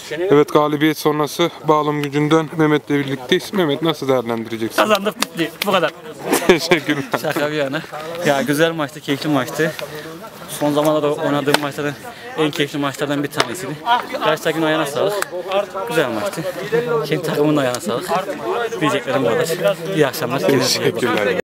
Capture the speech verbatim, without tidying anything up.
Evet, galibiyet sonrası Bağlamgücü'nden Mehmet'le birlikteyiz. Mehmet, nasıl değerlendireceksin? Kazandık, bitti. Bu kadar. Teşekkürler. Şaka bir yana. Ya güzel maçtı, keyifli maçtı. Son zamanlarda oynadığım maçların en keyifli maçlardan bir tanesiydi. Karşı takımın ayağına sağlık. Güzel maçtı. Kendi takımın ayağına sağlık. Diyeceklerim bu kadar. İyi akşamlar. Teşekkürler.